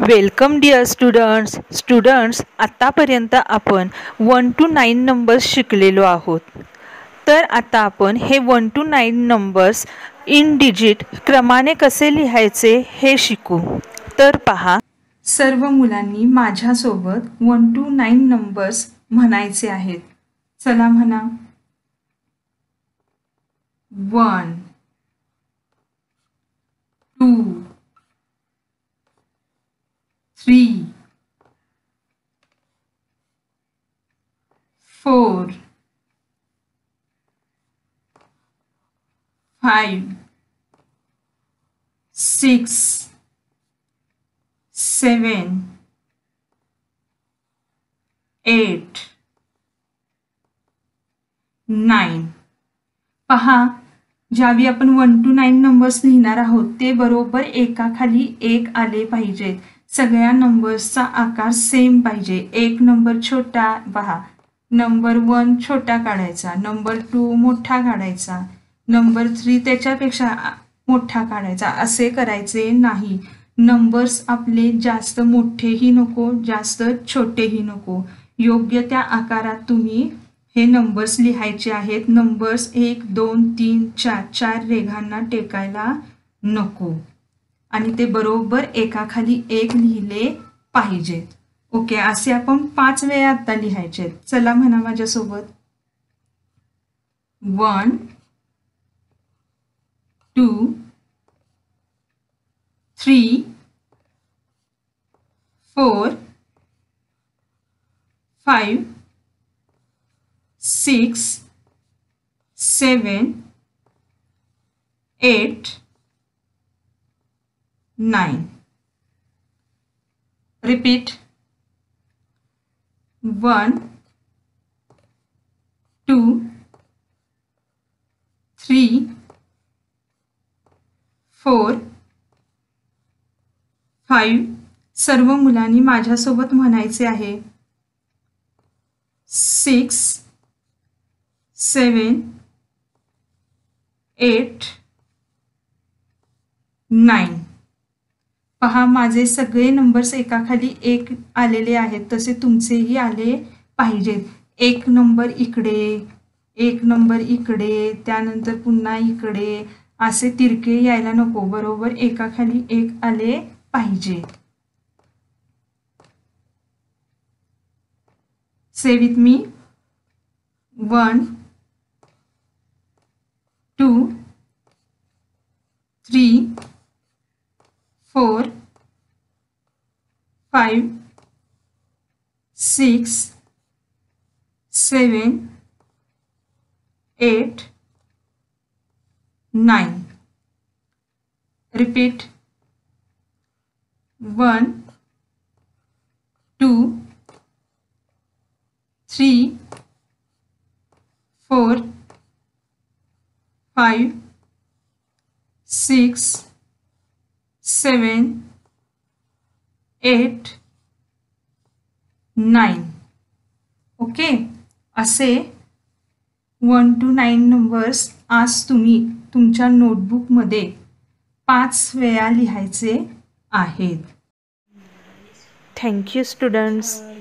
Welcome dear students आतापर्यंत आपण 1 to 9 numbers शिकलेलो आहोत। तर आता आपण हे 1 to 9 नंबर्स इन डिजिट क्रमाने कसे लिहायचे हे शिकू। तर पहा, सर्व मुलांनी माझ्यासोबत 1 to 9 नंबर्स म्हणायचे आहेत। चला म्हणा। 1 2 3 4 5 6 7 8 9। पहा, ज्यावेळी आपण 1 to 9 नंबर्स लिहिणार आहोत ते बरोबर एकाखाली एक आले पाहिजेत। सगळ्या नंबर्सचा आकार सेम पाहिजे। एक नंबर छोटा, पहा नंबर 1 छोटा काढायचा, नंबर 2 मोठा काढायचा, नंबर 3 त्याच्यापेक्षा मोठा काढायचा, असे करायचे नाही। नंबर्स आपले जास्त मोठेही नको जास्त छोटेही नको, योग्य त्या आकारात तुम्ही हे नंबर्स लिहायचे आहेत। नंबर्स 1 2 3 4 4 रेघांना टेकायला नको आणि ते बरोबर एकाखाली एक लिहिले पाहिजेत। ओके, असे आपण 5 वेळा आता लिहायचे। चला म्हणा माझ्यासोबत। 1 2 3 4 5 6 7 8 9। Repeat. 1 2 3 4 5। सर्व मुलांनी माझ्यासोबत म्हणायचे आहे। 6 7 8 9। पहा, माझे सगळे नंबर्स एकाखाली एक आलेले आहेत, तसे तुमचेही आले पाहिजेत। एक नंबर इकडे, एक नंबर इकडे, त्यानंतर पुन्हा इकडे, असे तिरके यायला नको, बरोबर एकाखाली एक आले पाहिजे। Say with me. 1 2 3 4 5 6 7 8 9। Repeat. 1 2 3 4 5 6 7 8 9। Okay, असे 1 to 9 नंबर्स आज तुम्ही तुमच्या नोटबुकमध्ये 5 वेळा लिहायचे आहेत। Thank you students.